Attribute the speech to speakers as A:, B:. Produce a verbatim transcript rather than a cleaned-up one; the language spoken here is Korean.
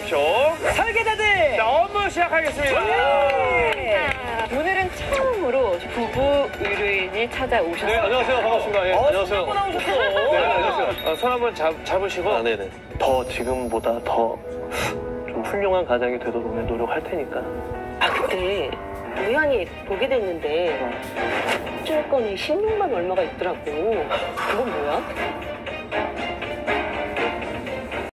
A: 쇼
B: 설계자들!
A: 자, 업무 시작하겠습니다.
C: 오늘은 처음으로 부부 의뢰인이 찾아오셨어요.
A: 네, 안녕하세요. 반갑습니다. 예,
B: 어,
A: 안녕하세요.
B: 손 나오셨어.
A: 네, 안녕하세요. 아, 손 한번 잡, 잡으시고.
D: 아, 네네. 더 지금보다 더 좀 훌륭한 가장이 되도록 노력할 테니까.
C: 아, 그때 우연히 보게 됐는데 입주권이 십육만 얼마가 있더라고. 그건 뭐야?